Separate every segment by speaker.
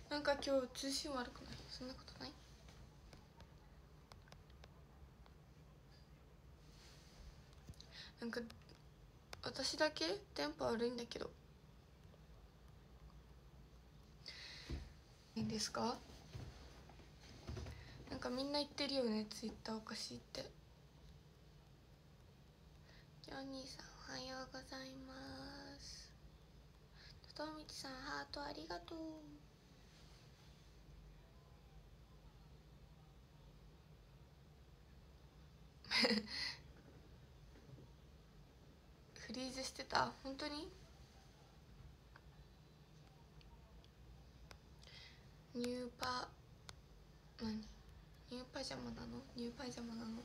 Speaker 1: なんか今日通信悪くない？そんなことない？なんか私だけ電波悪いんだけど。いいんですか？なんかみんな言ってるよね、ツイッターおかしいって。ジョニーさんおはようございます。ととみちさんハートありがとう。フリーズしてた？本当に？ニューパ何？ニューパジャマなの？ニューパジャマなの？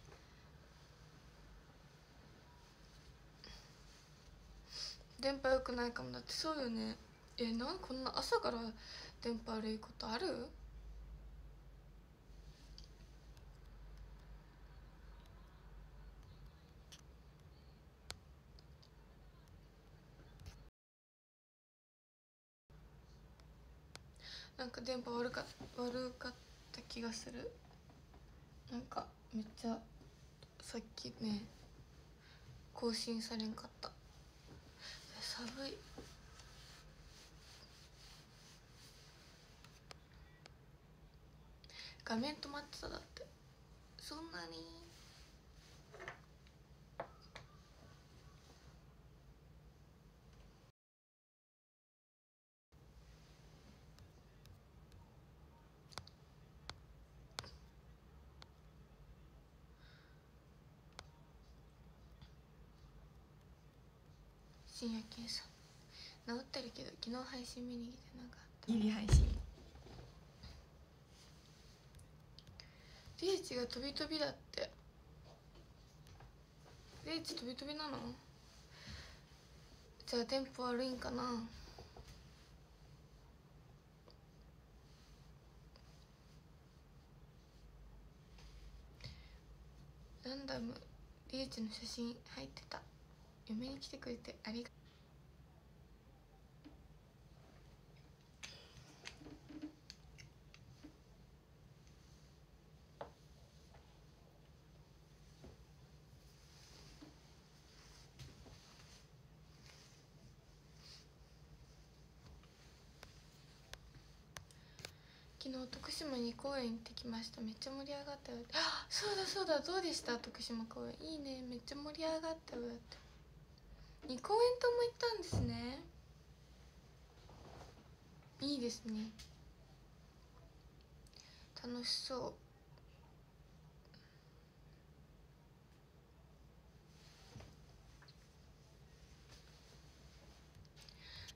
Speaker 1: 電波良くないかも。だってそうよね。こんな朝から電波悪いことある？なんか電波悪かった気がする。なんかめっちゃさっきね更新されんかった。寒い。画面止まってた。だってそんなに。深夜健さん治ってるけど昨日配信見に来てなかった。
Speaker 2: ギリ配信。
Speaker 1: リーチが飛び飛びだって。リーチ飛び飛びなの？じゃあテンポ悪いんかな。ランダムリーチの写真入ってた。嫁に来てくれてありがとう。昨日徳島2公演行ってきました。めっちゃ盛り上がったよ。あ、そうだそうだ、どうでした徳島公演？いいね、めっちゃ盛り上がったよ。だって2公演とも行ったんですね。いいですね、楽しそう。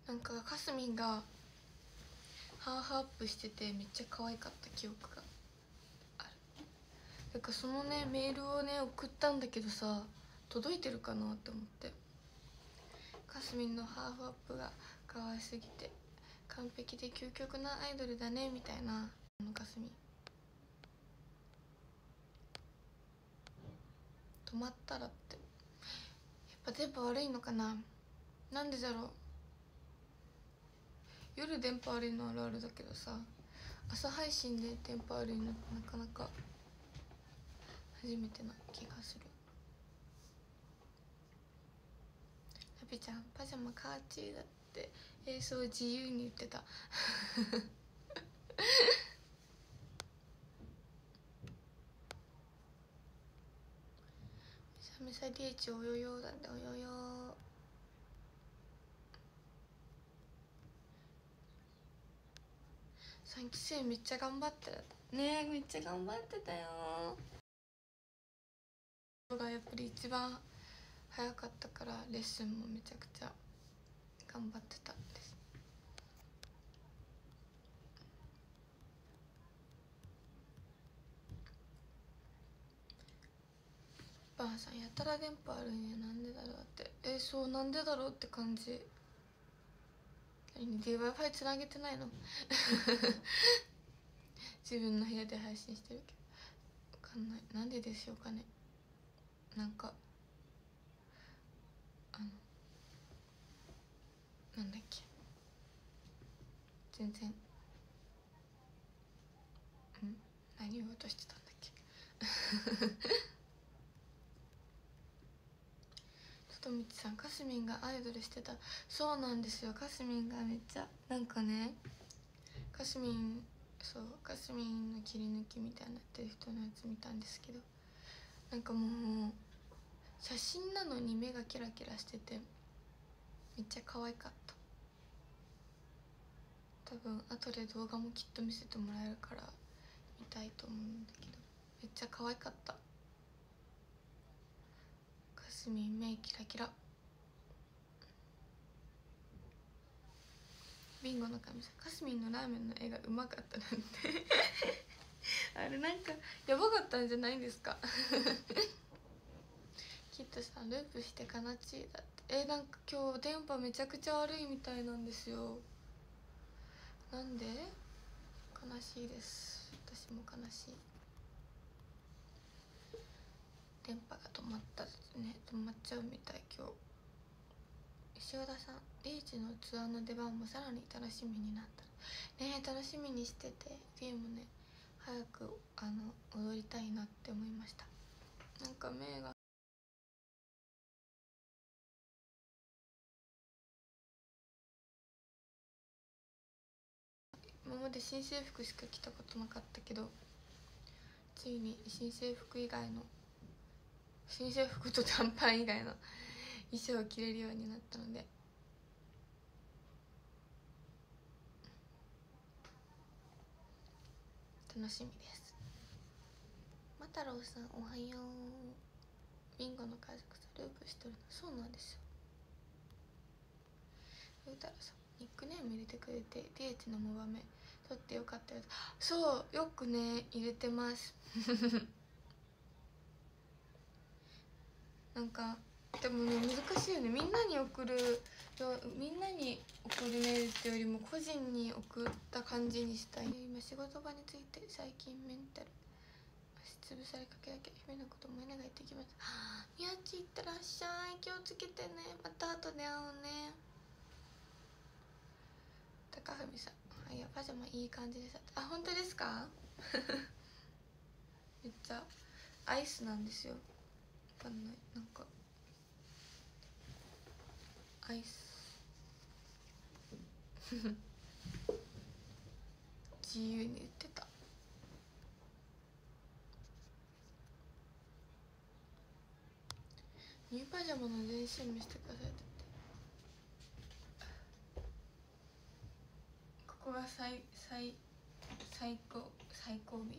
Speaker 1: なんかかすみんがハーフアップしててめっちゃ可愛かった記憶がある。だからそのねメールをね送ったんだけどさ、届いてるかなって思って。かすみんのハーフアップが可愛すぎて完璧で究極なアイドルだねみたいな。かすみ止まったらって。やっぱ電波悪いのかな。なんでだろう。夜電波悪いのあるあるだけどさ、朝配信で電波悪いのなかなか初めてな気がする。ラピちゃんパジャマカーチーだって。そう自由に言ってた。めさめさリーチおよよだって。およよ3期生めっちゃ頑張ってるね。めっちゃ頑張ってたよ。がやっぱり一番早かったからレッスンもめちゃくちゃ頑張ってたんです。ばあさんやたら電波あるんや、なんでだろうって。そうなんでだろうって感じ。Wi-Fi つなげてないの？自分の部屋で配信してるけど分かんない。なんででしょうかね。なんかなんだっけ、全然うとしてたんだっけとみちさん、かすみんがアイドルしてた。そうなんですよ、かすみんがめっちゃなんかね、かすみんの切り抜きみたいになってる人のやつ見たんですけど、なんかもう写真なのに目がキラキラしててめっちゃ可愛かった。多分後で動画もきっと見せてもらえるから見たいと思うんだけど、めっちゃ可愛かった。かすみん目キラキラ。ビンゴの神様、かすみんのラーメンの絵がうまかったなんてあれなんかやばかったんじゃないんですかキッドさん、ループして悲しいだって。なんか今日電波めちゃくちゃ悪いみたいなんですよ。なんで？悲しいです、私も悲しい。電波が止まったね、止まっちゃうみたい今日。石田さん、リーチのツアーの出番もさらに楽しみになったね。楽しみにしてて、フィーもね早く踊りたいなって思いました。なんか目が今まで新制服しか着たことなかったけど、ついに新制服と短パン以外の衣装を着れるようになったので楽しみです。またろうさん、おはよう。ビンゴの家族とループしてるの。そうなんですよ。ふうたろうさん、ニックネーム入れてくれてリエチのモバメ撮ってよかったよ。そうよくね入れてますなんかでもね難しいよね。みんなに送るメールってよりも個人に送った感じにしたい。今仕事場について最近メンタル押しつぶされかけだけ姫のこと思いながら行ってきます。みやちいってらっしゃい。気をつけてね。また後で会おうね。高文さん、いやパジャマいい感じです。本当ですかめっちゃアイスなんですよ。わかんない、なんかアイス自由に言ってた。ニューパジャマの全身見せてくださいって。ここが最後尾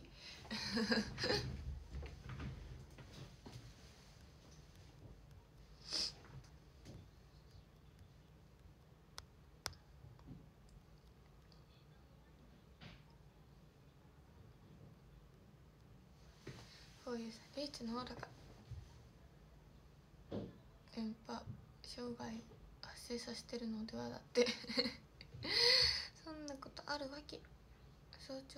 Speaker 1: こういうさ、リーチのオーラが電波障害発生させてるのではだってそんなことあるわけ。早朝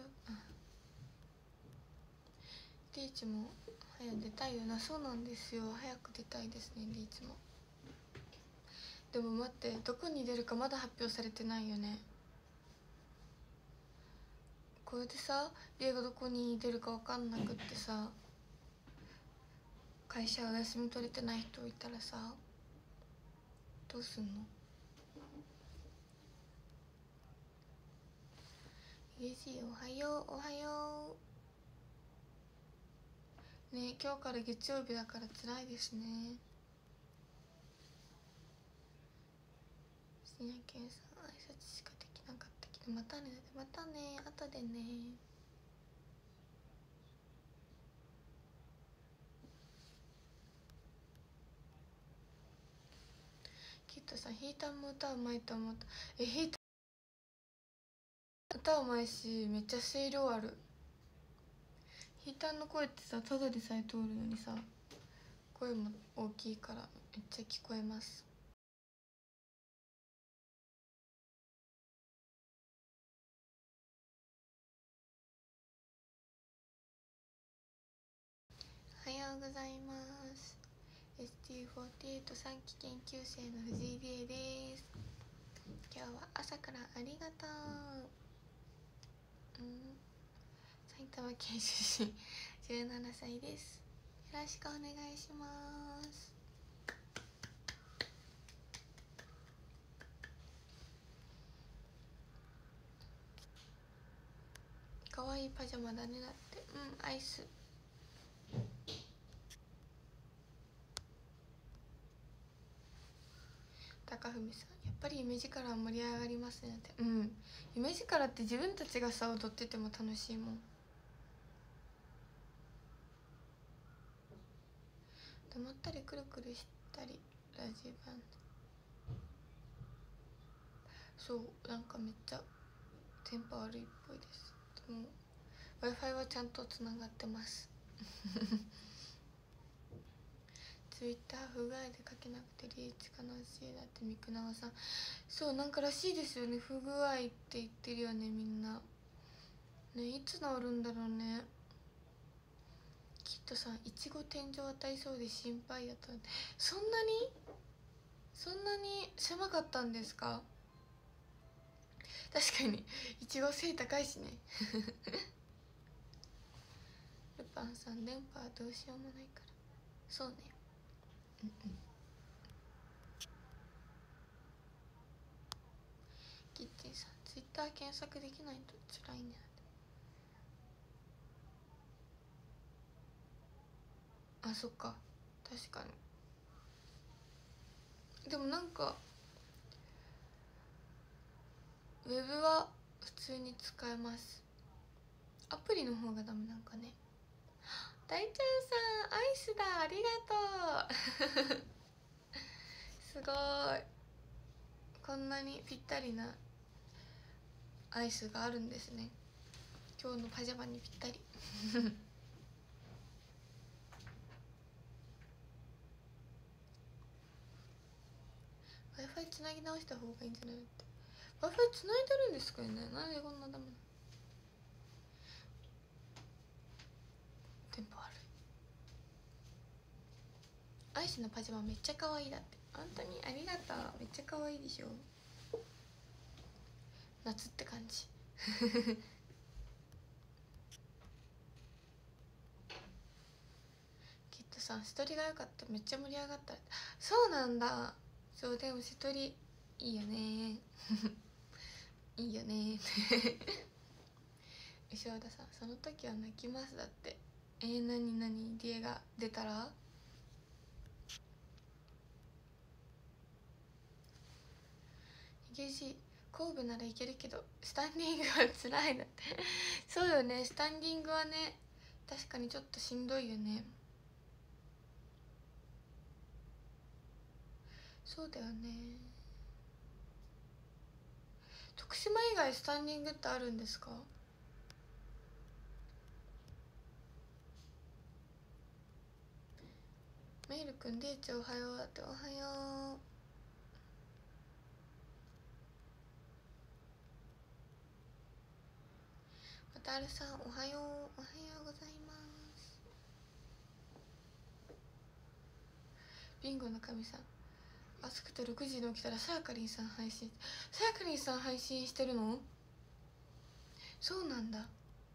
Speaker 1: リーチも早く出たいよな。そうなんですよ、早く出たいですねリーチも。でも待って、どこに出るかまだ発表されてないよね。これでさ、リエがどこに出るか分かんなくってさ、会社お休み取れてない人いたらさどうすんの。ゆじおはよう。おはようね。今日から月曜日だから辛いですね。深夜健さん、挨拶しかできなかったけどまたね。またね、後でね。キッドさん、ヒーターも歌うまいと思った。ヒーター歌うまいしめっちゃ声量ある。ヒーターの声ってさ、ただでさえ通るのにさ、声も大きいからめっちゃ聞こえます。おはようございます。 ST48 3期研究生の藤井理恵です。今日は朝からありがとう。3 玉県出身17歳です。よろしくお願いします。かわいいパジャマだね。だってアイス。高文さん、やっぱり夢力は盛り上がりますねって。夢力って自分たちがさ踊ってても楽しいもん。黙ったりくるくるしたりラジバン。そうなんかめっちゃテンポ悪いっぽいです。でも Wi-Fi はちゃんとつながってますTwitter 不具合で書けなくてリーチ悲しいだって三久直さん。そうなんからしいですよね。不具合って言ってるよねみんなね。いつ治るんだろうね。きっとさん、いちご天井当たりそうで心配やった。そんなに狭かったんですか。確かにいちご背高いしねルパンさん、電波はどうしようもないから。そうね。キッチンさん、ツイッター検索できないと辛いね。あ、そっか、確かに。でもなんかウェブは普通に使えます。アプリの方がダメなんかね。大ちゃんさん、アイスだ、ありがとうすごい、こんなにぴったりなアイスがあるんですね。今日のパジャマにぴったりWi-Fi つなぎ直した方がいいんじゃないって。 Wi-Fi つないでるんですかね。なんでこんなダメなの。テンポ悪い。アイスのパジャマめっちゃ可愛いだって。本当にありがとう。めっちゃ可愛いでしょ。夏って感じきっとさん、瀬戸りが良かった。めっちゃ盛り上がった。そうなんだ。そう、でも瀬戸りいいよねいいよね石田さん、その時は泣きますだって。何リエが出たら。ヒゲじ神戸ならいけるけどスタンディングはつらいだってそうよね、スタンディングはね、確かにちょっとしんどいよね。そうだよね。徳島以外スタンディングってあるんですか。メイルくん、デイちゃんおはようだって。おはよう。またるさん、おはよう。おはようございます。ビンゴの神さん、暑くて6時に起きたらさやかりんさん配信。さやかりんさん配信してるの。そうなんだ。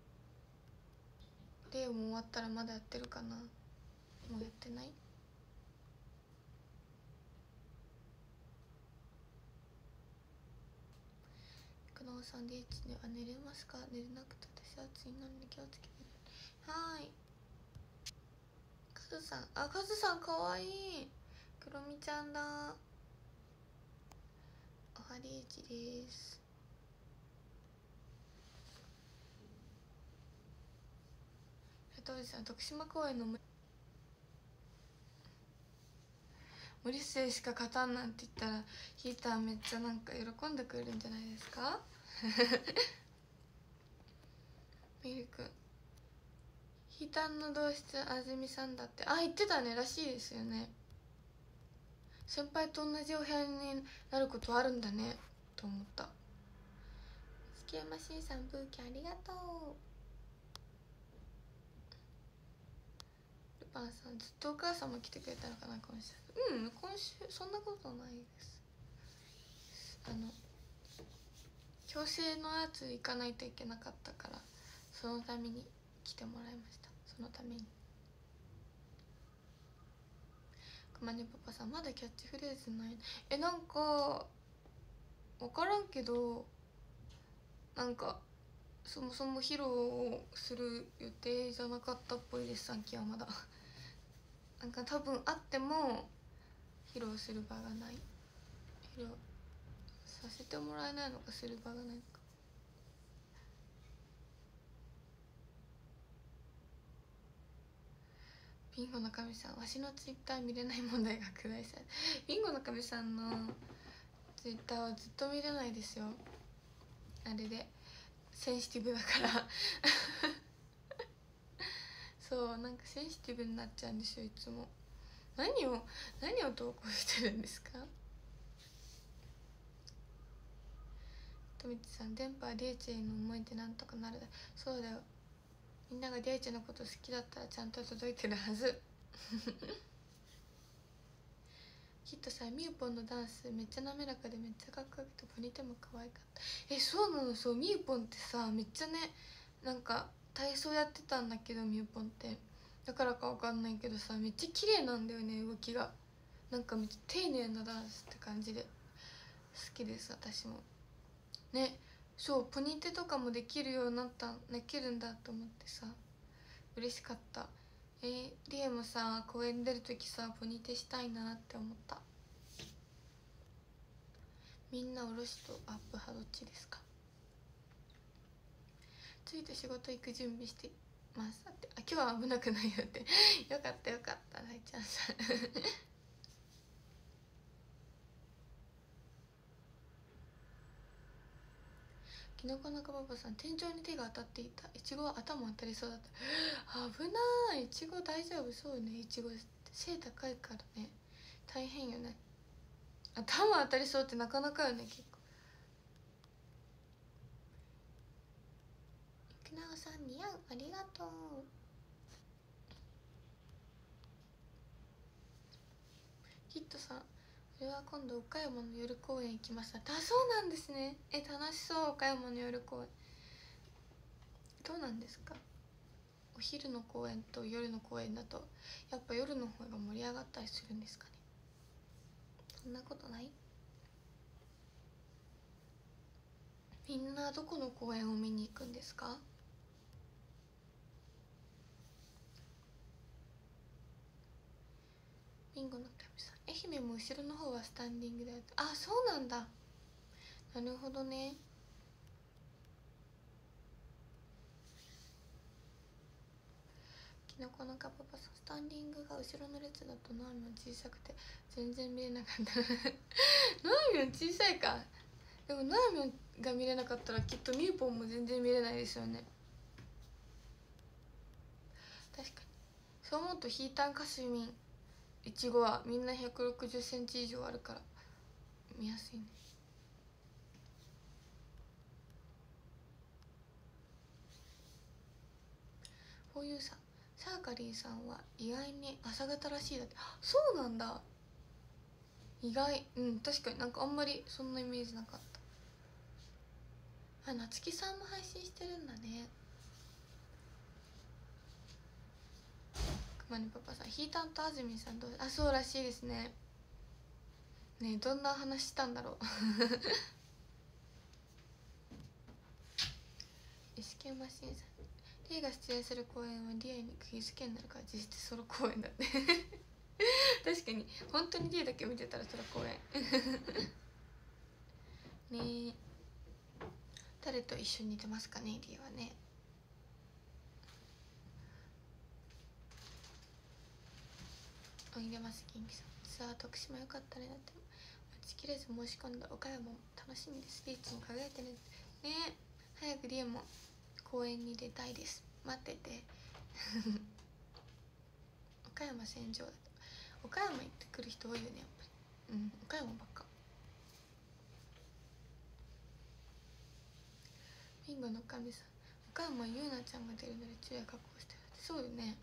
Speaker 1: レイも終わったらまだやってるかな。もうやってない。久能さん、で1では寝れますか。寝れなくて私は暑いので気をつけて。はい。カズさん、あ、カズさんかわいい。クロミちゃんだ。おはりえちです。瀬戸内さん、徳島公園の森末しか勝たんなんて言ったらヒーターめっちゃなんか喜んでくれるんじゃないですかミルクヒーターの同室あずみさんだって。あ、言ってたね。らしいですよね。先輩と同じお部屋になることあるんだねと思った。月山しんさん、ブーケありがとう。ルパンさん、ずっとお母さんも来てくれたのかな今週。今週そんなことないです。強制のやつ行かないといけなかったから、そのためにてもらいました。そのために。くまねパパさんまだキャッチフレーズない。なんか分からんけど、なんかそもそも披露をする予定じゃなかったっぽいです。3期はまだなんか多分あっても披露する場がない、披露させてもらえないのか、する場がないのか。ビンゴの神さん、わしのツイッター見れない問題が拡大され、ビンゴの神さんのツイッターはずっと見れないですよ。あれでセンシティブだからそう、なんかセンシティブになっちゃうんですよ、いつも。何を投稿してるんですか。とみつさん、電波はリエチェへの思いでなんとかなるだ。そうだよ、みんながリエチェのこと好きだったらちゃんと届いてるはずきっとさ、みゆぽんのダンスめっちゃ滑らかでめっちゃかっこよくてポニテも可愛かった。そうなの。そう、みゆぽんってさめっちゃね、なんか体操やってたんだけど、みゆぽんってだからかわかんないけどさ、めっちゃ綺麗なんだよね、動きが。なんかめっちゃ丁寧なダンスって感じで好きです、私もね。そう、ポニテとかもできるようになった、できるんだと思ってさ嬉しかった。リエもさ公演出る時さポニテしたいなって思った。みんなおろしとアップ派どっちですか。ついて仕事行く準備してますって。今日は危なくないよってよかったよかった、大ちゃんさんきのこのかパパさん、天井に手が当たっていた。いちごは頭当たりそうだった。危ない。いちご大丈夫そうね。いちご背高いからね、大変よね。頭当たりそうってなかなかよね、結構。ゆきなおさん、似合う、ありがとう。ヒットさん、それは今度岡山の夜公演行きました。そうなんですね。楽しそう。岡山の夜公演どうなんですか。お昼の公演と夜の公演だとやっぱ夜の方が盛り上がったりするんですかね。そんなことない。みんなどこの公演を見に行くんですか。ビンゴの神さん、愛媛も後ろの方はスタンディングだよ。そうなんだ。なるほどね。きのこのかパパさん、スタンディングが後ろの列だとナーミョン小さくて全然見れなかったナーミョン小さいか。でもナーミョンが見れなかったらきっとミーポンも全然見れないですよね。確かに。そう思うとヒータンカスミンいちごはみんな160センチ以上あるから見やすいね。フォーユーさん、サーカリンさんは意外に朝方らしいだって。そうなんだ。意外。確かになんかあんまりそんなイメージなかった。なつきさんも配信してるんだね。くまねパパさん、ヒータンとあずみんさんどう。そうらしいですね。ねえ、どんな話したんだろうイスケンマシンさん、リエが出演する公演はリエに釘付けになるから実質ソロ公演だって確かに本当にリエだけ見てたらソロ公演ねえ、誰と一緒に出ますかね、リエはね。入れます。元気さん、さあ徳島よかったね。だって待ちきれず申し込んだ岡山も楽しみです。リーチも輝いてね。ね、早くリエも公演に出たいです。待ってて岡山戦場だと岡山行ってくる人多いよね、やっぱり。岡山ばっか。ビンゴの神さん、岡山ゆうなちゃんが出るので昼夜確保してる。そうよね。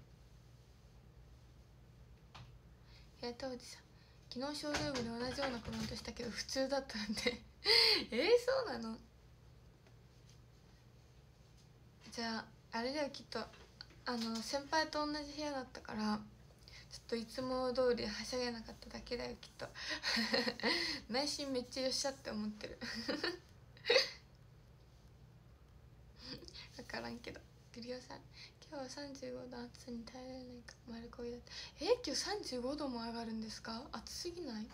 Speaker 1: 平田おじさん、昨日ショールームで同じようなコメントしたけど普通だったんでそうなの。じゃああれだよ、きっと先輩と同じ部屋だったから、ちょっといつも通りはしゃげなかっただけだよきっと。内心めっちゃよっしゃって思ってる。分からんけど。グリオさん、今日は35度暑さに耐えられないか丸焦げだった。今日35度も上がるんですか？暑すぎない？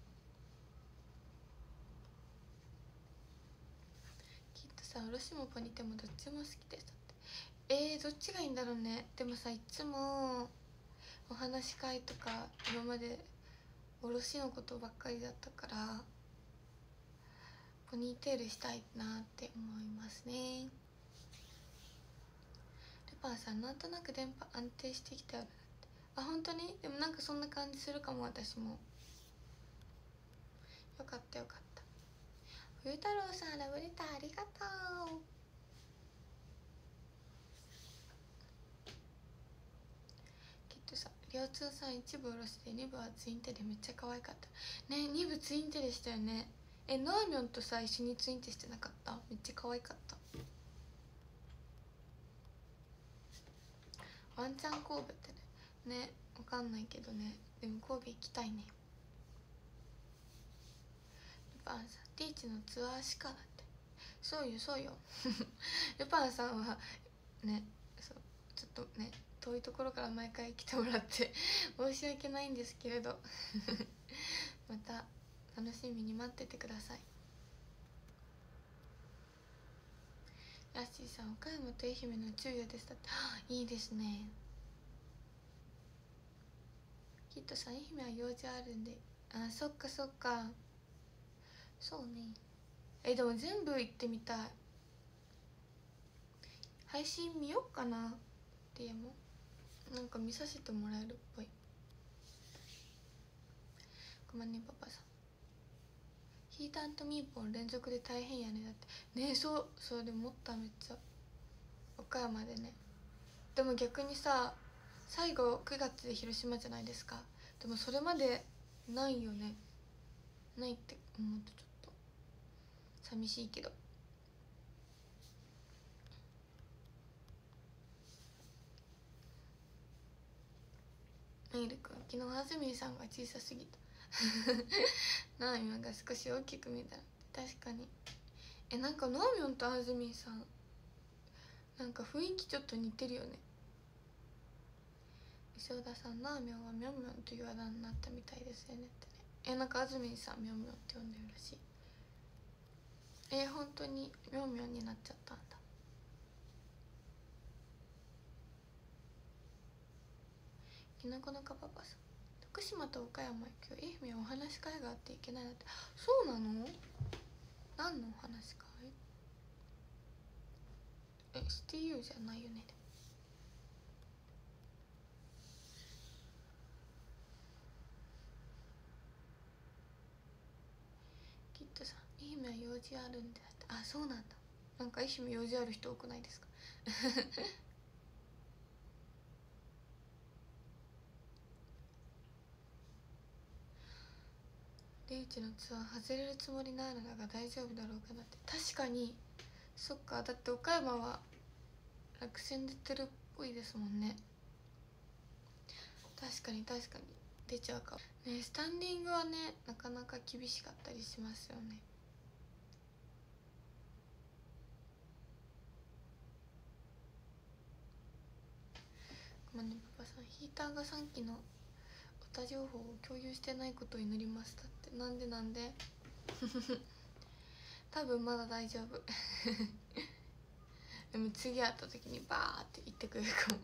Speaker 1: きっとさ、おろしもポニテもどっちも好きですって。どっちがいいんだろうね。でもさ、いつもお話し会とか今までおろしのことばっかりだったから、ポニーテールしたいなって思いますね。ルパンさん、なんとなく電波安定してきたよ。あ、本当に？でもなんかそんな感じするかも。私もよかったよかった。冬太郎さん、ラブレターありがとう。きっとさ、りょうつーさん一部おろしで二部はツインテでめっちゃ可愛かったね。二部ツインテでしたよね。ノーミョンとさ一緒にツインテしてなかった？めっちゃ可愛かった。ワンチャン神戸ってね、わかんないけどね。でも神戸行きたいね。ルパンさん、リーチのツアーしかだって。そうよそうよ。ルパンさんはね、そうちょっとね、遠いところから毎回来てもらって申し訳ないんですけれどまた楽しみに待っててください。ラッシーさん、岡山と愛媛の昼夜ですだって。いいですね。きっとさん、愛媛は用事あるんで。あ、そっかそっか。そうね。でも全部行ってみたい。配信見よっかな。でもなんか見させてもらえるっぽい。ごめんねパパさん。ヒーターとミーポン連続で大変やねだってね。そうでも思った。めっちゃ岡山でね。でも逆にさ、最後9月で広島じゃないですか。でもそれまでないよね。ないって思うとちょっと寂しいけど。メイル君、昨日あずみんさんが小さすぎた。なあみんが少し大きく見えた。確かに。なんかなあみょんとあずみんさんなんか雰囲気ちょっと似てるよね。石田さん、なあみょんはみょんみょんというあだ名になったみたいですよねってね。なんかあずみんさんみょんみょんって呼んでるらしい。本当にみょんみょんになっちゃったんだ。きなこのかパパさん、福島と岡山今日愛媛お話し会があって行けないなって。そうなの？何のお話し会？STU じゃないよね。きっとさん、愛媛は用事あるんだって。あ、そうなんだ。なんか愛媛用事ある人多くないですか？レイチのツアー外れるつもりないのだが大丈夫だろうかなって。確かに。そっか、だって岡山は落選出てるっぽいですもんね。確かに出ちゃうかもね。スタンディングはね、なかなか厳しかったりしますよね。ごめんねパパさん、ヒーターが3機のオタ情報を共有してないことを祈りましたって。なんで多分まだ大丈夫。でも次会った時にバーって言ってくれるかも。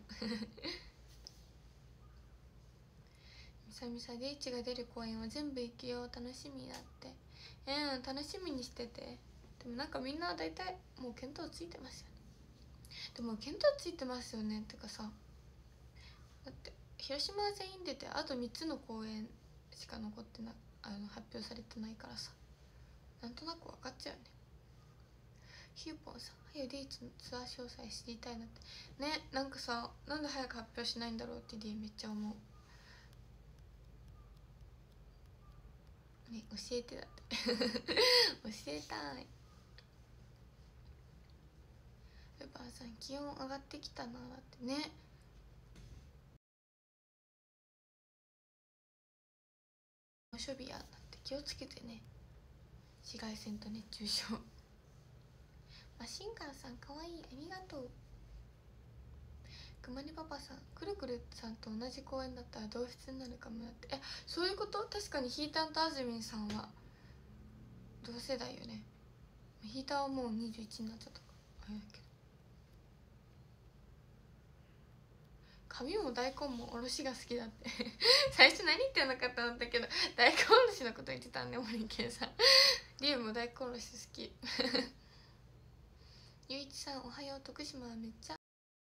Speaker 1: みさみさ、リーチが出る公演は全部行くよ、楽しみだって。楽しみにしてて。でもなんかみんな大体もう見当ついてますよね。でも見当ついてますよねってかさ、だって広島は全員出てあと3つの公演しか残ってな発表されてないからさ、なんとなく分かっちゃうよね。ヒューポンさん、早くリーチのツアー詳細知りたいなってね。なんかさ、なんで早く発表しないんだろうって D めっちゃ思うね。教えてだって教えたい。ルパンさん、気温上がってきたなだってね。 猛暑日やなって気をつけてね、紫外線と熱中症。マシンガンさんかわいい、ありがとう。くまねパパさん、くるくるさんと同じ公園だったら同室になるかもなって。そういうこと？確かにヒーターとあずみんさんは同世代よね。ヒーターはもう21になっちゃったかあれだけど。髪も大根もおろしが好きだって最初何言ってんのかと思ったけど、大根おろしのこと言ってたんで、森健さん。リュウも大根おろし好きゆういちさんおはよう。徳島はめっちゃ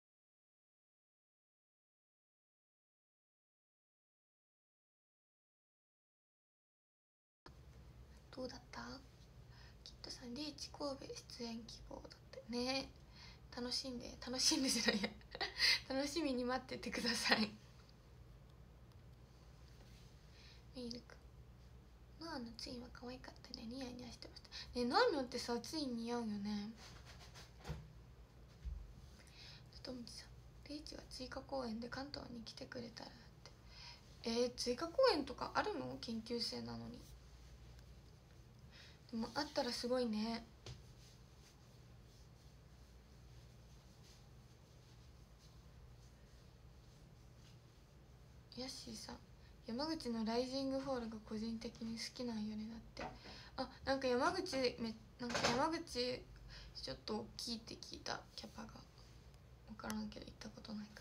Speaker 1: どうだった？きっとさん、リーチ神戸出演希望だってね。楽しんでじゃないや楽しみに待っててください。ミルクノアのツインは可愛かったね。ニヤニヤしてましたね。ノアのってさ、ツイン似合うよね。ともちさん、リーチは追加公演で関東に来てくれたらって。追加公演とかあるの？研究生なのに。でもあったらすごいね。ヤッシーさん、山口のライジングフォールが個人的に好きなんよね。だってなんか山口ちょっと大きいって聞いた。キャパが分からんけど行ったことないから。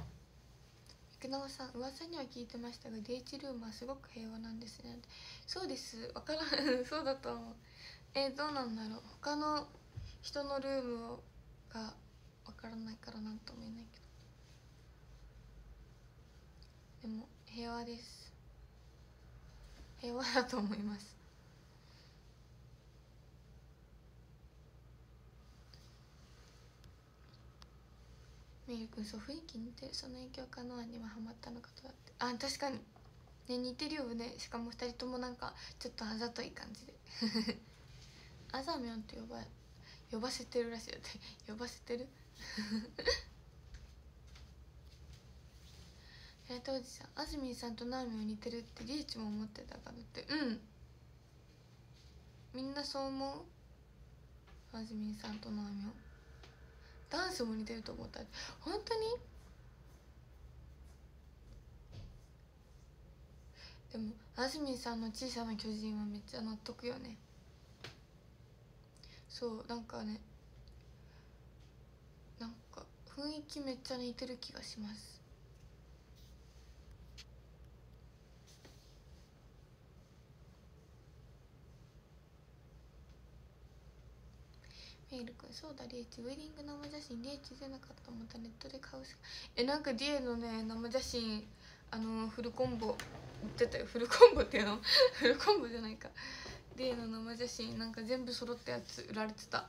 Speaker 1: 福永さん、噂には聞いてましたがデイチルームはすごく平和なんですね。そうです、分からんそうだと思う。どうなんだろう、他の人のルームが分からないからなんとも言えないけど、でも平和です。平和だと思います。ミルク、そう雰囲気似てる。その影響かノアにはハマったのかとだって。確かにね、似てるよね。しかも2人ともなんかちょっとあざとい感じであざみょんって呼ばせてるらしいよって呼ばせてる当時さん、あずみんさんとなおみょん似てるってリーチも思ってたからって。みんなそう思う。あずみんさんとなおみょんダンスも似てると思った。本当に？でもあずみんさんの小さな巨人はめっちゃ納得よね。そう、なんかね、なんか雰囲気めっちゃ似てる気がします。メールくん、そうだリーチ、ウェディング生写真リーチ出なかった。またネットで買うしか。なんかディエのね生写真フルコンボ売ってたよ。フルコンボっていうのフルコンボじゃないか。ディエの生写真なんか全部揃ったやつ売られてた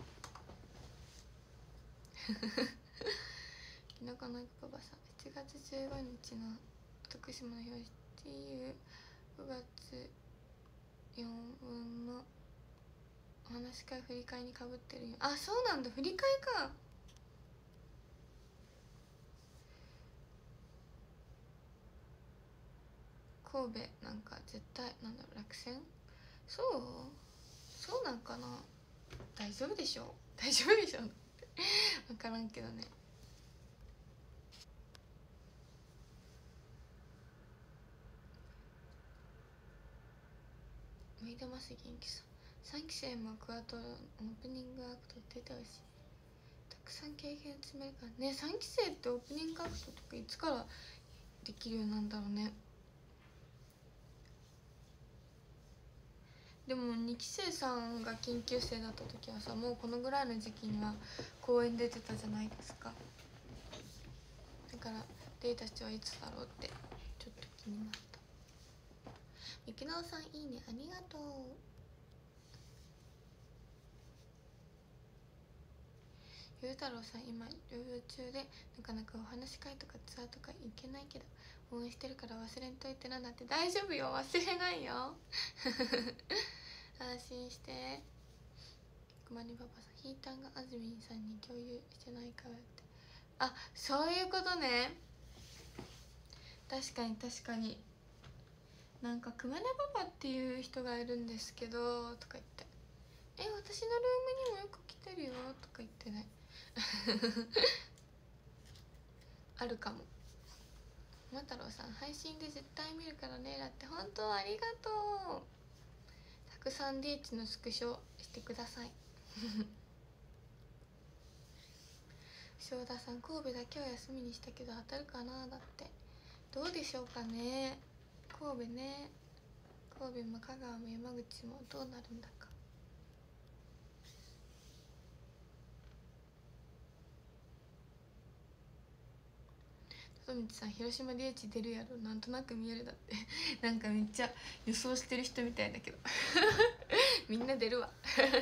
Speaker 1: 田舎のパパさん、7月15日の徳島の表紙っていう5月4分のお話し会振り替えにかぶってるよ。そうなんだ、振り替えか。神戸なんか絶対なんだろう、落選。そうなんかな。大丈夫でしょ分からんけどね。向いてます元気さん。3期生もクワトロのオープニングアクト出てほしい。たくさん経験積めるからね。3期生ってオープニングアクトとかいつからできるようなんだろうね。でも2期生さんが研究生だった時はさ、もうこのぐらいの時期には公演出てたじゃないですか。だからデータたちはいつだろうってちょっと気になった。ゆきなおさんいいねありがとう。ゆうたろうさん、今療養中でなかなかお話し会とかツアーとか行けないけど応援してるから忘れんといてな。だって大丈夫よ、忘れないよ安心して。くまにパパさん、ヒーターがあずみんさんに共有してないからって。そういうことね。確かになんか熊根パパっていう人がいるんですけどとか言って「私のルームにもよく来てるよ」とか言ってねあるかも。ま太郎さん配信で絶対見るからね。だって本当ありがとう。たくさんリーチのスクショしてください塩田さん神戸だけは休みにしたけど当たるかな。だってどうでしょうかね。神戸ね、神戸も香川も山口もどうなるんだか。里道さん広島リーチ出るやろ、なんとなく見える。だってなんかめっちゃ予想してる人みたいだけどみんな出るわ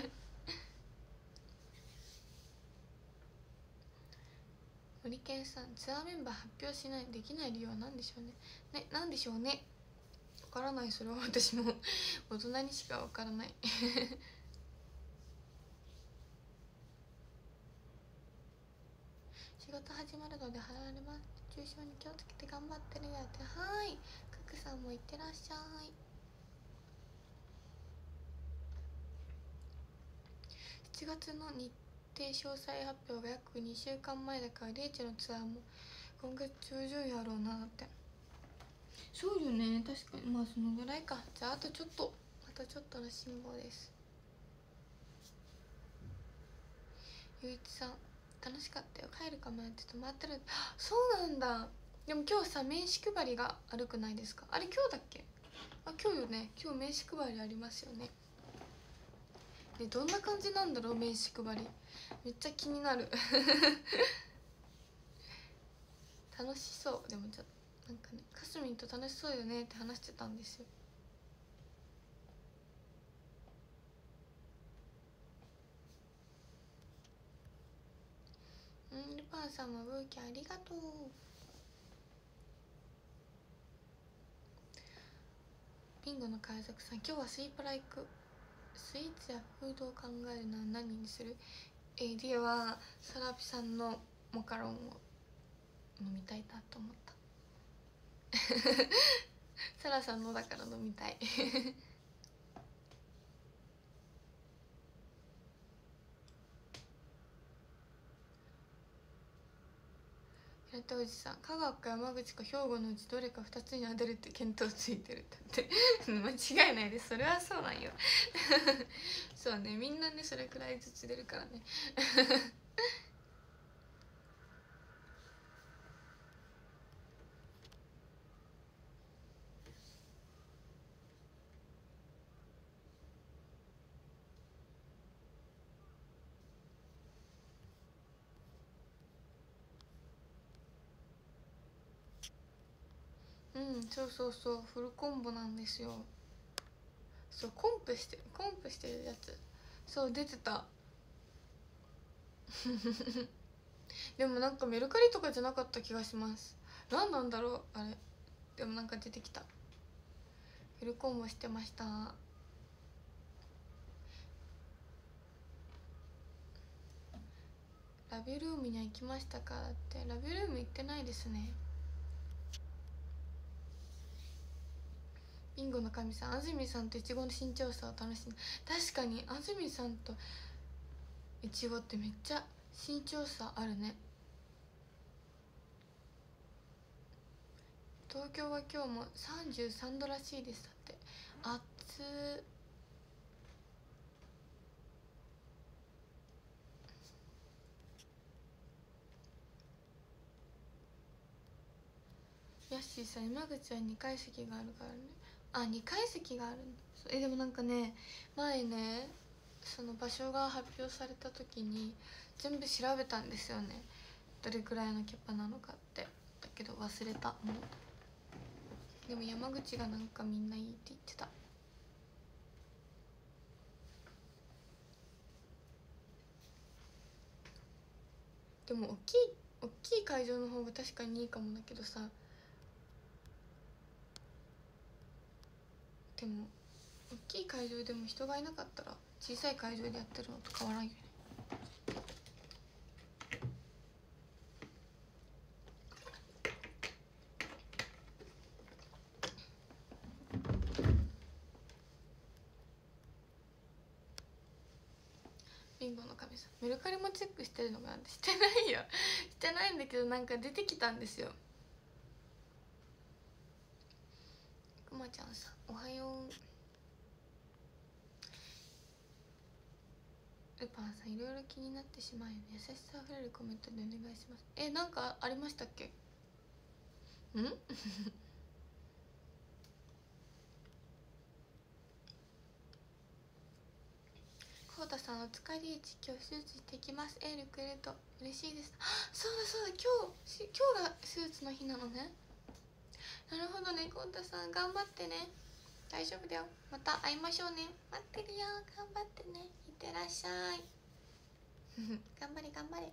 Speaker 1: 森健さんツアーメンバー発表しないできない理由は何でしょうね。なんでしょうね。わからない。それは私も大人にしかわからない仕事始まるので払われます。重症に気をつけて頑張ってるやって。はい、クックさんもいってらっしゃい。7月の日程詳細発表が約2週間前だから、レイチのツアーも今月中旬やろうな。って。そうよね、確かに。まあそのぐらいか。じゃああとちょっと、またちょっとの辛抱です。ゆういちさん楽しかったよ、帰るかもって止まってる。そうなんだ。でも今日さ名刺配りがあるくないですか。あれ今日だっけ。あ、今日よね。今日名刺配りありますよね。でどんな感じなんだろう名刺配り。めっちゃ気になる楽しそう。でもちょっとなんかね、かすみんと楽しそうよねって話してたんですよ。ルパンさんもブーケありがとう。ビンゴの海賊さん、今日はスイープライク。スイーツやフードを考えるのは何にする。リエはサラピさんのモカロンを飲みたいなと思ったサラさんのだから飲みたい平田おじさん、香川か山口か兵庫のうちどれか2つに当てるって見当ついてるって間違いないです。それはそうなんよそうね、みんなねそれくらいずつ出るからねうん、そうそうそう、フルコンボなんですよ。そう、コンプしてるやつ。そう出てたでもなんかメルカリとかじゃなかった気がします。何なんだろうあれ。でもなんか出てきた。フルコンボしてました。ラビルームには行きましたか。ってラビルーム行ってないですね。ビンゴの神さん、安住さんといちごの身長差を楽しんで。確かに安住さんといちごってめっちゃ身長差あるね。東京は今日も33度らしいです。だって暑っ。ヤッシーさん、山口は2階席があるからね。あ、2階席があるんだ。でもなんかね、前ねその場所が発表された時に全部調べたんですよね、どれくらいのキャパなのかって。だけど忘れたもう。でも山口がなんかみんないいって言ってた。でも大きい会場の方が確かにいいかもだけどさ。でも大きい会場でも人がいなかったら小さい会場でやってるのと変わらんよね。 ビンゴの神さん、メルカリもチェックしてるのかなって。してないよしてないんだけど、なんか出てきたんですよ。くまちゃんさんおはよう。ルパンさん、いろいろ気になってしまうよね。優しさあふれるコメントでお願いします。なんかありましたっけ？コウタさん、お疲れいち、今日手術してきます。エールくれると嬉しいです。そうだそうだ、今日が手術の日なのね。なるほどね。コウタさん頑張ってね。大丈夫だよ。また会いましょうね。待ってるよ。頑張ってね。いってらっしゃい頑張れ頑張れ。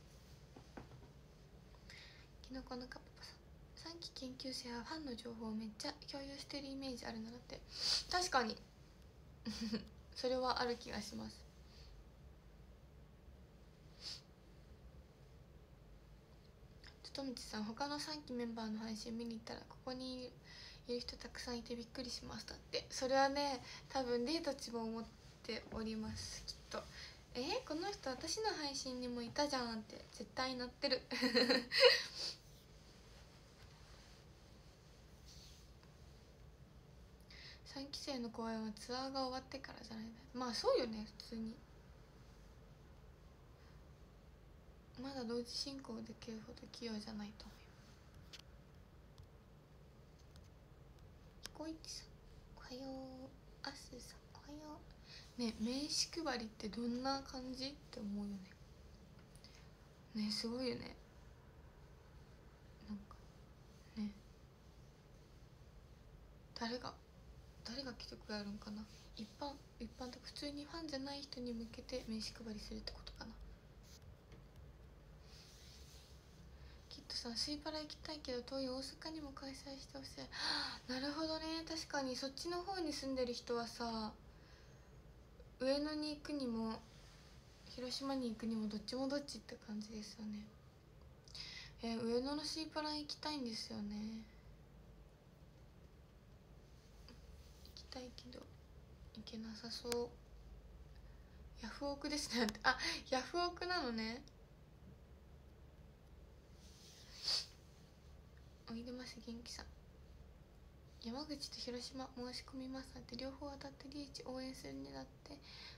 Speaker 1: キノコのカッパさん、3期研究生はファンの情報をめっちゃ共有してるイメージあるなって。確かにそれはある気がします。とみちさん、他の3期メンバーの配信見に行ったらここにいる人たくさんいてびっくりしましたって。それはね、多分レイたちも思っております、きっと。この人私の配信にもいたじゃんって絶対なってる3期生の公演はツアーが終わってからじゃない。まあそうよね、普通に。まだ同時進行できるほど器用じゃないと思う。彦一さんおはよう。アスさんおはよう。ね、名刺配りってどんな感じって思うよね。ね、すごいよね。なんかね、誰が来てくれるんかな。一般と普通にファンじゃない人に向けて名刺配りするってことかな。きっとさ、スイパラ行きたいけど遠い大阪にも開催してほしい。なるほどね。確かにそっちの方に住んでる人はさ、上野に行くにも広島に行くにもどっちもどっちって感じですよね。上野のシーパラ行きたいんですよね。行きたいけど行けなさそう。ヤフオクですねあ、ヤフオクなのね。おいでます元気さん、山口と広島申し込みますって。両方当たってリーチ応援するねだって。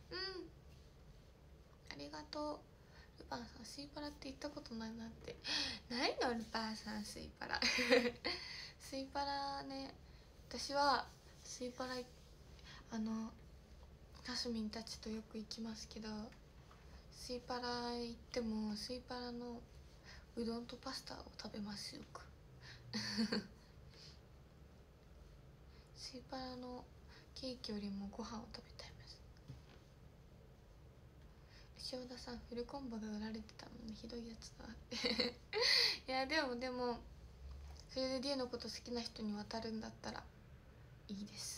Speaker 1: ありがとう。ルパンさん、スイパラって行ったことないなって。ないのルパンさん、スイパラスイパラね、私はスイパラタスミンたちとよく行きますけど、スイパラ行ってもスイパラのうどんとパスタを食べますよくスイパラのケーキよりもご飯を食べたいます。塩田さん、フルコンボが売られてたのにひどいやつだいやでもそれでリエのこと好きな人に渡るんだったらいいです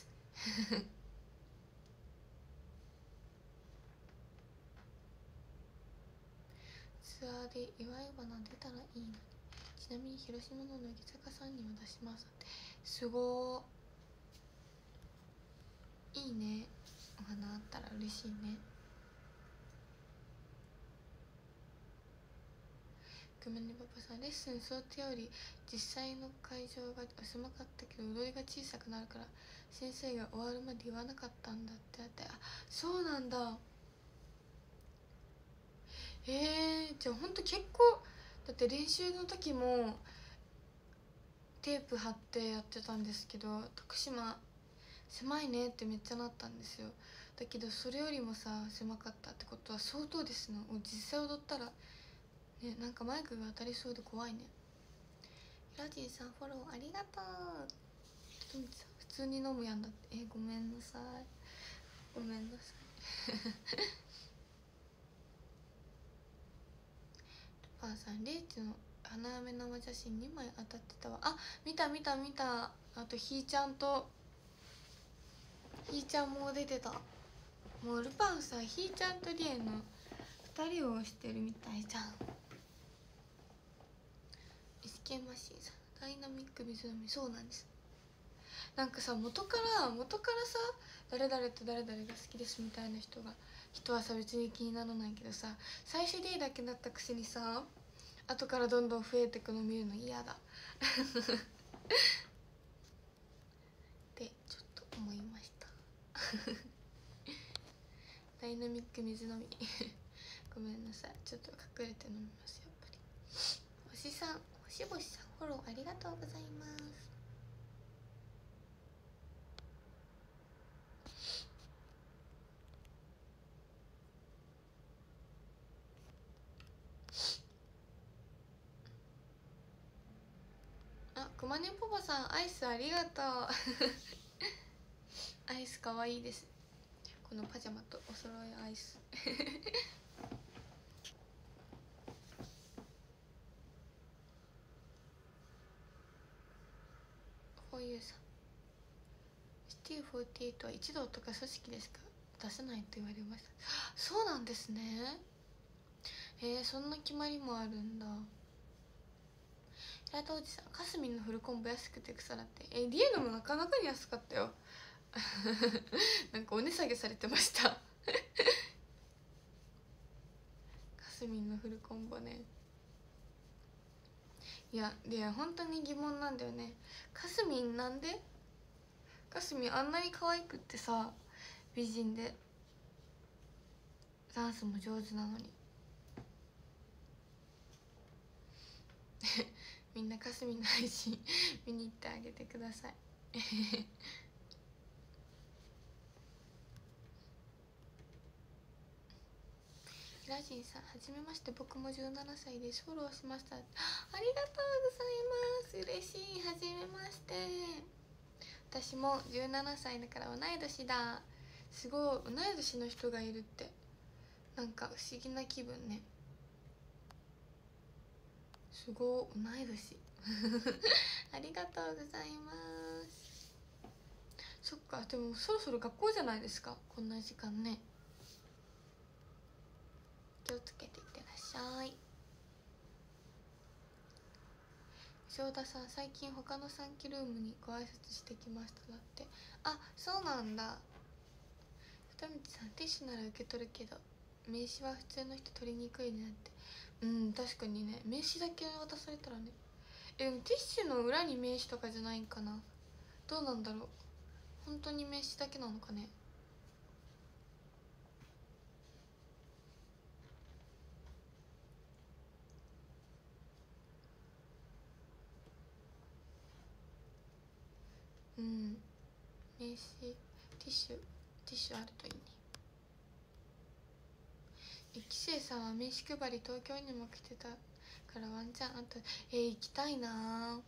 Speaker 1: ツアーで祝い花出たらいいのに。ちなみに広島の乃木坂さんには出しますって。すごー、いいね。お花あったら嬉しいね。ごめんねパパさん、レッスン想定より実際の会場が狭かったけど踊りが小さくなるから先生が終わるまで言わなかったんだって。あ、そうなんだ。じゃあほんと結構、だって練習の時もテープ貼ってやってたんですけど、徳島狭いねってめっちゃなったんですよ。だけどそれよりもさ狭かったってことは相当ですね。実際踊ったらね、なんかマイクが当たりそうで怖いね。ヒラジンさんフォローありがとう。トミさん、普通に飲むやんだって。ごめんなさいごめんなさいルパンさん、レイチの花嫁生写真2枚当たってたわ。あ、見た。あとひーちゃんも出てた。もうルパンさん、ひーちゃんとリエの2人を推してるみたいじゃん。 SK マシンさん、ダイナミック水飲み、そうなんです。 なんかさ、元からさ、誰々と誰々が好きですみたいな人はさ別に気にならないけどさ、最初 D だけだったくせにさ後からどんどん増えてくの見るの嫌だってちょっと思いましたダイナミック水飲みごめんなさい、ちょっと隠れて飲みます。やっぱり星さん、星々さんフォローありがとうございます。あ、くまねぽぽさんアイスありがとうアイスかわいいです。このパジャマとお揃いアイスこういうさ、ST48 は一同とか組織ですか出せないと言われました。そうなんですね。そんな決まりもあるんだ。平田おじさん、かすみんのフルコンボ安くて腐らってディエノもなかなかに安かったよなんかお値下げされてましたかすみんのフルコンボね。いや本当に疑問なんだよね。かすみんなんで、かすみんあんなに可愛くってさ、美人でダンスも上手なのにみんなかすみんの配信見に行ってあげてくださいヒラジンさん、はじめまして、僕も17歳です。フォローしました。ありがとうございます。嬉しい。はじめまして。私も17歳だから同い年だ。すごい、同い年の人がいるってなんか不思議な気分ね。すごい、同い年ありがとうございます。そっか、でもそろそろ学校じゃないですか、こんな時間ね。気をつけていってらっしゃい。正田さん、最近他の3期ルームにご挨拶してきましただって。あ、そうなんだ。二道さん、ティッシュなら受け取るけど名刺は普通の人取りにくいねって。確かにね、名刺だけ渡されたらね。でもティッシュの裏に名刺とかじゃないんかな。どうなんだろう、本当に名刺だけなのかね。名刺、ティッシュあるといいね。一期生さんは名刺配り東京にも来てたからワンチャンあと行きたいな。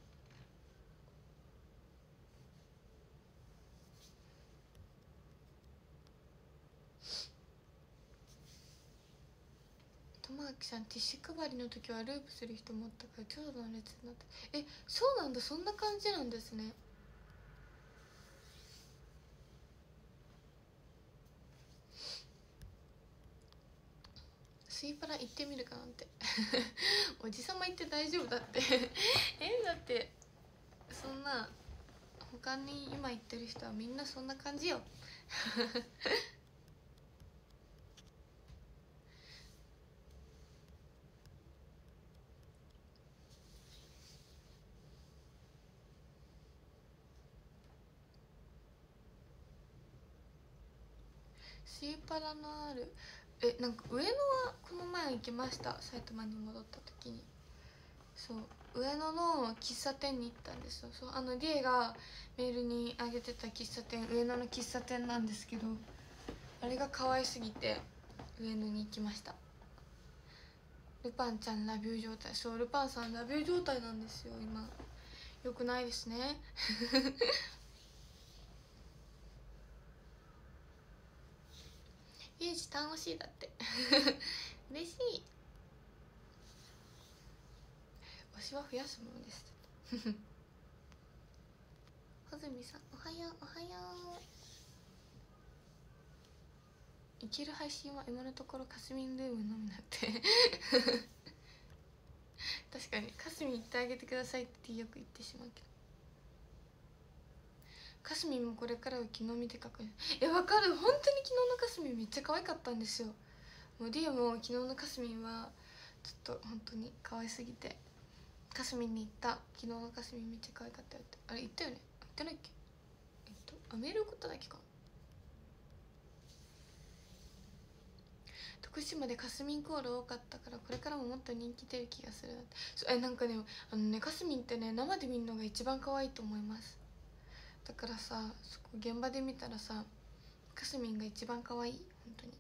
Speaker 1: ともあきさん、ティッシュ配りの時はループする人もおったから長蛇の列になった。そうなんだ、そんな感じなんですね。スイパラ行ってみるかなんておじさま行って大丈夫だってだってそんな、他に今行ってる人はみんなそんな感じよスイパラのあるなんか上野はこの前行きました。埼玉に戻った時に。そう、上野の喫茶店に行ったんですよ。そう、ディエがメールにあげてた喫茶店、上野の喫茶店なんですけど、あれが可愛すぎて上野に行きました。ルパンちゃんラビュー状態。そう、ルパンさんラビュー状態なんですよ今。よくないですねユージ楽しいだって嬉しい。推しは増やすものです穂積さん、おはようおはよう。いける配信は今のところかすみんルームのみなって確かにかすみん行ってあげてくださいってよく言ってしまうけど、 かすみんもこれからは昨日見て書く。わかる。本当に昨日のかすみんめっちゃ可愛かったんですよ。もうリエも昨日のかすみんはちょっと本当に可愛すぎて、かすみんに言った。昨日のかすみんめっちゃ可愛かったよって。あれ言ったよね。言ってないっけ。メール送っただけか。徳島でかすみんコール多かったからこれからももっと人気出る気がする。なんかね、かすみんってね、生で見るのが一番可愛いと思います。だからさ、そこ現場で見たらさ、かすみんが一番可愛い。本当に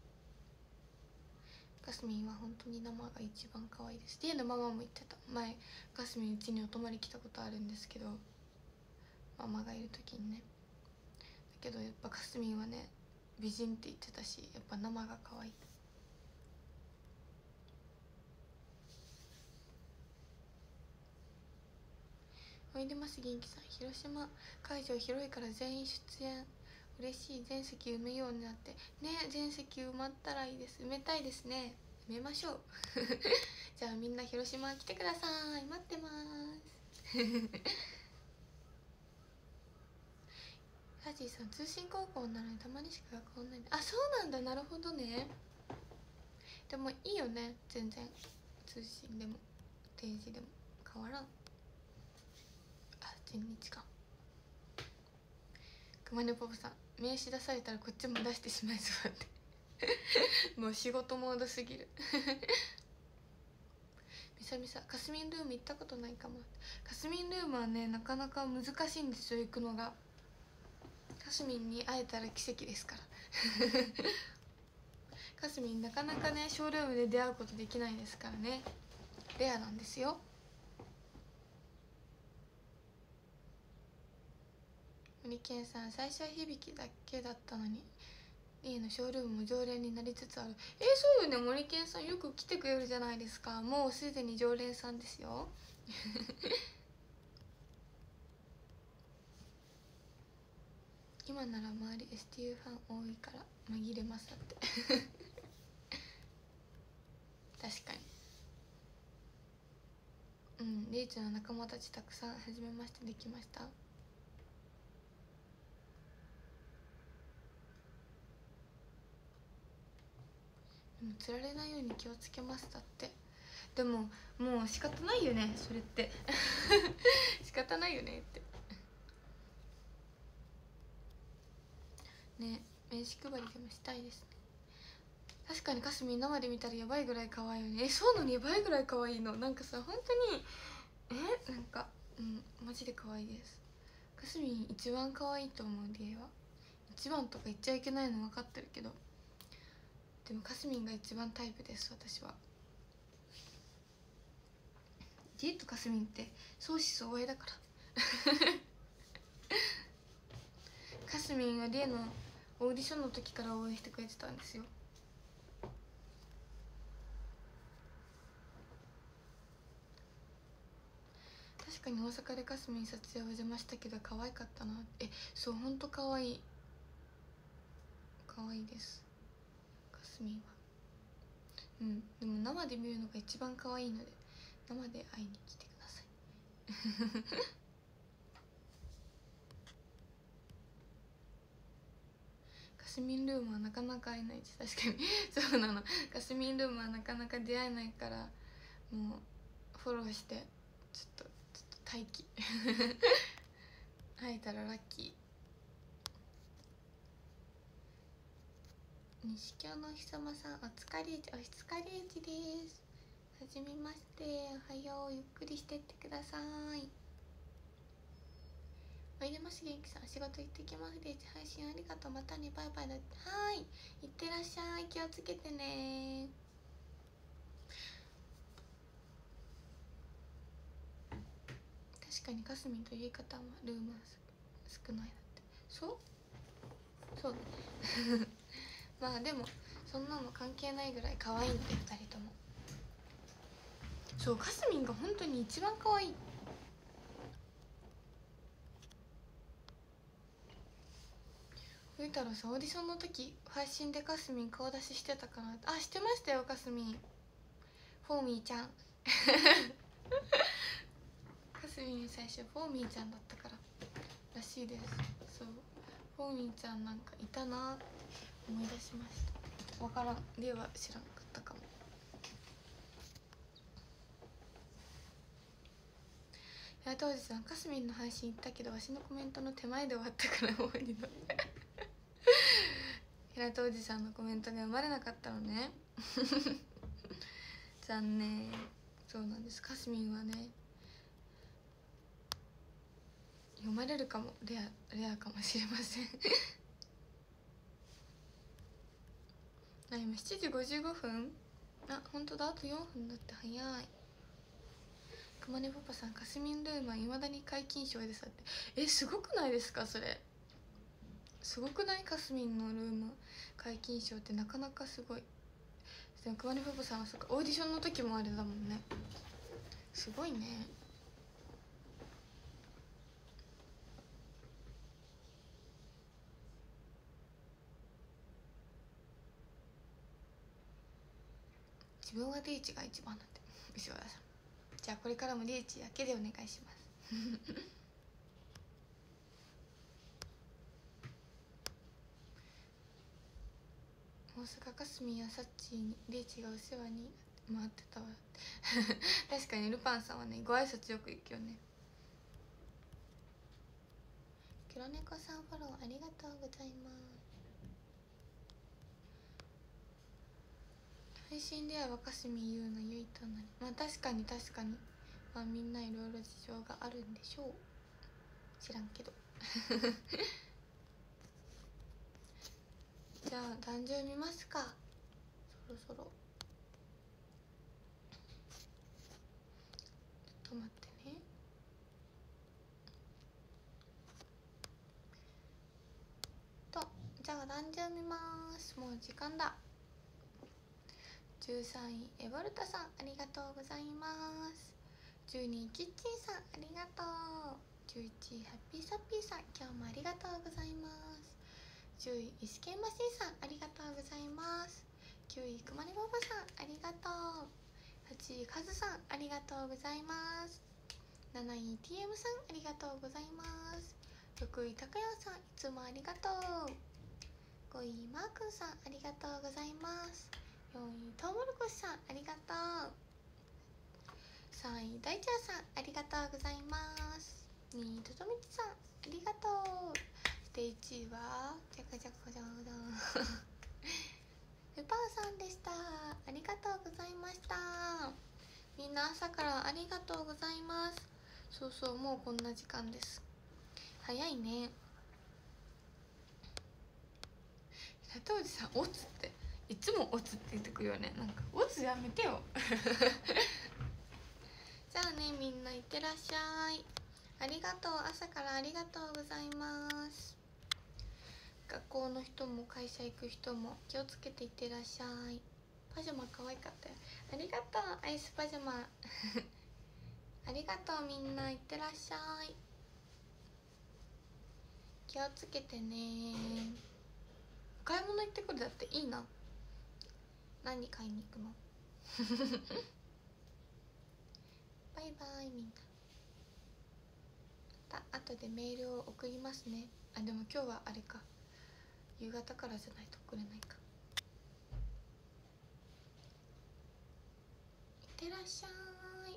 Speaker 1: かすみんは本当に生が一番可愛いです。リエのママも言ってた。前かすみんうちにお泊まり来たことあるんですけど、ママがいる時にね。だけどやっぱかすみんはね、美人って言ってたし、やっぱ生が可愛い。おいでます元気さん。広島会場広いから全員出演嬉しい。全席埋めようになってね。全席埋まったらいいです。埋めたいですね。埋めましょうじゃあみんな広島来てください。待ってますハジーさん、通信高校なのにたまにしか学校ないんだ。あ、そうなんだ。なるほどね。でもいいよね、全然。通信でも定時でも変わらん。全日か。熊根ポポさん、名刺出されたらこっちも出してしまいそうだってもう仕事モードすぎるみさみさ、かすみんルーム行ったことないかも。かすみんルームはね、なかなか難しいんですよ、行くのが。かすみんに会えたら奇跡ですからかすみんなかなかね、ショールームで出会うことできないですからね。レアなんですよ。森健さん、最初は響きだけだったのにリエのショールームも常連になりつつある。そうよね。森健さんよく来てくれるじゃないですか。もうすでに常連さんですよ今なら周り STU ファン多いから紛れますだって確かに。リーチの仲間たちたくさん初めましてできました。でも釣られないように気をつけますだって。でももう仕方ないよね、それって仕方ないよねってね。名刺配りでもしたいですね。確かにかすみん生で見たらやばいぐらい可愛いよね。そうなの。やばいぐらい可愛いの。なんかさ、本当になんかマジで可愛いです。かすみん一番可愛いと思う。リエは一番とか言っちゃいけないの分かってるけど、でもかすみんが一番タイプです、私は。リエとかすみんって相思相愛だからかすみんはリエのオーディションの時から応援してくれてたんですよ。確かに大阪でかすみん撮影お邪魔したけど可愛かったな。そう、ほんと可愛い。可愛いです、かすみんは。でも生で見るのが一番可愛いので、生で会いに来てくださいかすみんルームはなかなか会えないです。確かにそうなの。かすみんルームはなかなか出会えないから、もうフォローしてちょっと待機会えたらラッキー。西京のお日様さん、お疲れちです。はじめまして。おはよう。ゆっくりしてってください。おいでます元気さん、仕事行ってきますで配信ありがとう。またね、バイバイだって。はい、いってらっしゃい。気をつけてね。確かにかすみんという言い方はルームは少ないだって。そうまあでもそんなの関係ないぐらい可愛いんで、2人とも。そう、かすみんが本当に一番可愛い。ふいたらさ、オーディションの時配信でかすみん顔出ししてたかな。あ、してましたよ、かすみん。フォーミーちゃんかすみん最初フォーミーちゃんだったから。 らしいです。そう、フォーミンちゃんなんかいたなって思い出しました。わからん、では知らんかったかも。当時さん、かすみんの配信行ったけどわしのコメントの手前で終わったからもう二度平戸おじさんのコメントが生まれなかったのね残念。そうなんです、かすみんはね読まれるかも、レアかもしれません今7時55分。あ、本当だ、あと4分だって早い。くまねパパさん、かすみんルームはいまだに皆勤賞でさって。すごくないですかそれ。すごくない？かすみんのルーム皆勤賞ってなかなかすごい。でもくまねパパさんはそっか、オーディションの時もあれだもんね。すごいね。自分はリーチが一番なんて石原さん。じゃあこれからもリーチだけでお願いします大阪かすみんやさっちにリーチがお世話に回ってたわ確かにルパンさんはねご挨拶よく行くよね。黒猫さんフォローありがとうございます。配信では若すみゆうのゆいとなり、まあ確かに確かに、まあみんないろいろ事情があるんでしょう。知らんけどじゃあ壇上見ますか、そろそろ。ちょっと待ってね。じゃあ壇上見ます。もう時間だ。13位エボルタさんありがとうございます。12位キッチンさんありがとう。11位ハッピーサッピーさん今日もありがとうございます。10位イスケンマシンさんありがとうございます。9位くまねばばさんありがとう。8位カズさんありがとうございます。7位 TM さんありがとうございます。6位たかやさんいつもありがとう。5位マーくんさんありがとうございます。4位トウモロコシさんありがとう。3位大ちゃんさんありがとうございます。2位ととみちさんありがとう。そして1位はじゃかじゃかじゃかじゃルパンさんでした。ありがとうございました。みんな朝からありがとうございます。そうそう、もうこんな時間です。早いね。当時さんオツっていつもオツって言ってくるよね。なんかオツやめてよじゃあね、みんないってらっしゃい。ありがとう、朝からありがとうございます。学校の人も会社行く人も気をつけていってらっしゃい。パジャマ可愛かったよ。ありがとうアイスパジャマありがとう、みんないってらっしゃい。気をつけてね。買い物行ってくるだっていいな。何買いに行くのバイバイ。みんなまた後でメールを送りますね。あ、でも今日はあれか、夕方からじゃないと送れないか。いってらっしゃい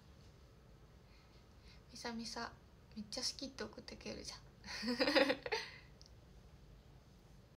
Speaker 1: みさみさめっちゃ好きって送ってくれるじゃん